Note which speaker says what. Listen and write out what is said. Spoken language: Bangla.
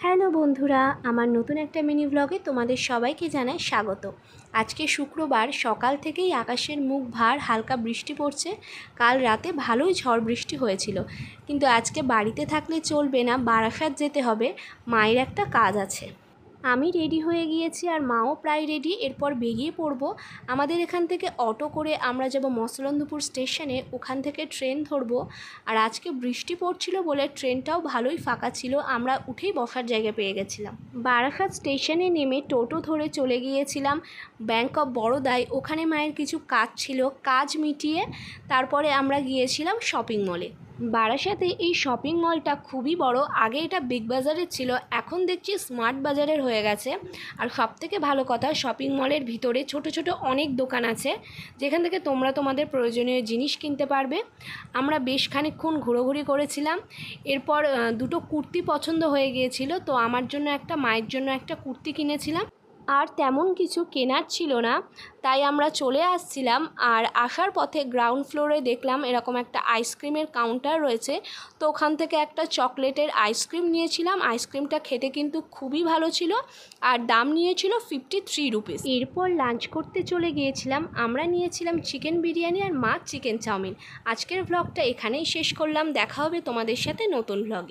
Speaker 1: হ্যালো বন্ধুরা, আমার নতুন একটা মিনি ব্লগে তোমাদের সবাইকে জানাই স্বাগত। আজকে শুক্রবার, সকাল থেকেই আকাশের মুখ ভার, হালকা বৃষ্টি পড়ছে। কাল রাতে ভালোই ঝড় বৃষ্টি হয়েছিল, কিন্তু আজকে বাড়িতে থাকলে চলবে না, বারাসাত যেতে হবে, মায়ের একটা কাজ আছে। আমি রেডি হয়ে গিয়েছি আর মাও প্রায় রেডি। এরপর বেরিয়ে পড়ব। আমাদের এখান থেকে অটো করে আমরা যাব মসলন্দপুর স্টেশনে, ওখান থেকে ট্রেন ধরবো। আর আজকে বৃষ্টি পড়ছিল বলে ট্রেনটাও ভালোই ফাঁকা ছিল, আমরা উঠেই বসার জায়গা পেয়ে গেছিলাম। বারাসাত স্টেশনে নেমে টোটো ধরে চলে গিয়েছিলাম ব্যাংক অফ বরোদায়। ওখানে মায়ের কিছু কাজ ছিল, কাজ মিটিয়ে তারপরে আমরা গিয়েছিলাম শপিং মলে। বারাসাতে এই শপিং মলটা খুবই বড়। আগে এটা বিগ বাজারের ছিল, এখন দেখছি স্মার্ট বাজারের হয়ে গেছে। আর সবথেকে ভালো কথা, শপিং মলের ভিতরে ছোট ছোট অনেক দোকান আছে, যেখান থেকে তোমরা তোমাদের প্রয়োজনীয় জিনিস কিনতে পারবে। আমরা বেশ খানিকক্ষণ ঘোরাঘুরি করেছিলাম। এরপর দুটো কুর্তি পছন্দ হয়ে গিয়েছিল, তো আমার জন্য একটা, মায়ের জন্য একটা কুর্তি কিনেছিলাম। আর তেমন কিছু কেনার ছিল না, তাই আমরা চলে আসছিলাম। আর আসার পথে গ্রাউন্ড ফ্লোরে দেখলাম এরকম একটা আইসক্রিমের কাউন্টার রয়েছে, তো ওখান থেকে একটা চকলেটের আইসক্রিম নিয়েছিলাম। আইসক্রিমটা খেতে কিন্তু খুবই ভালো ছিল, আর দাম নিয়েছিল 53 রুপিস। এরপর লাঞ্চ করতে চলে গিয়েছিলাম। আমরা নিয়েছিলাম চিকেন বিরিয়ানি আর মা চিকেন চাউমিন। আজকের ভ্লগটা এখানেই শেষ করলাম। দেখা হবে তোমাদের সাথে নতুন ভ্লগে।